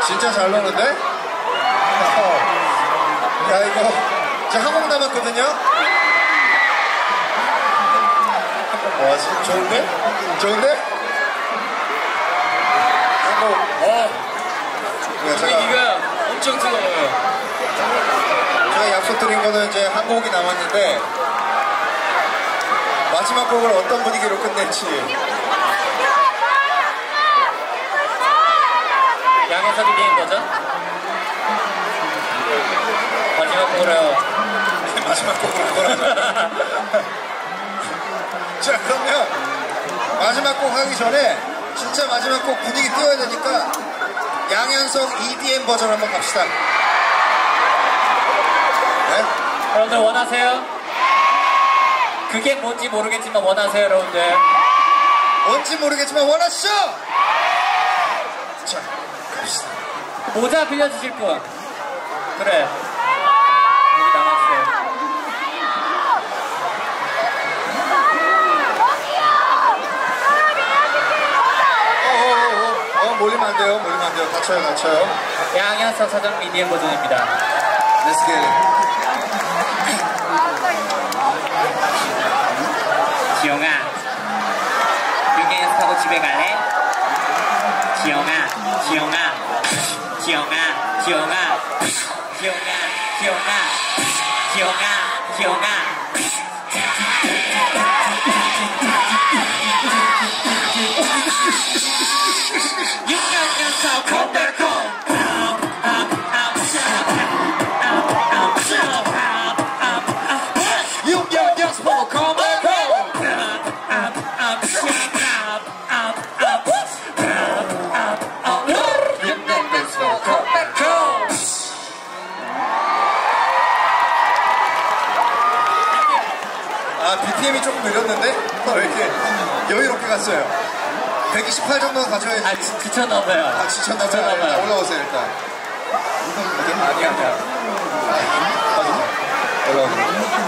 진짜 잘 노는데? 야, 이거 이제 한 곡 남았거든요? 와, 지금 좋은데? 좋은데? 한 곡. 분위기가 엄청 뜨거워요. 제가 약속드린 거는 이제 한 곡이 남았는데 마지막 곡을 어떤 분위기로 끝낼지. 양에서 비비는 거죠? 마지막 곡으로요. 마지막 곡으로 그거라죠. 자, 그러면 마지막 곡 하기 전에 진짜 마지막 곡 분위기 띄워야 되니까 양현성 EDM 버전 한번 갑시다. 네? 여러분들 원하세요? 그게 뭔지 모르겠지만 원하세요, 여러분들? 뭔지 모르겠지만 원하시죠? 자, 갑시다. 모자 빌려주실 분. 그래. 여기 남았어요. 몰리면 안 돼요. 몰리면 안 돼요. 다쳐요, 다쳐요. 양현석 사장 EDM 버전입니다. Let's get it. 지영아, 여기 연습하고 집에 갈래? 지영아, 지영아, 지영아, 지영아, 지영아, 지영아, 지영아, 지영아. Come back home. You young smoke, come back home. Come back home. 아, BPM이 조금 느렸는데? 왜 이렇게 여유롭게 갔어요? 128 정도는 가져야지. 아, 지쳤나봐요. 아, 지쳤나봐요. 올라오세요, 일단. 아니야. 올라오세요.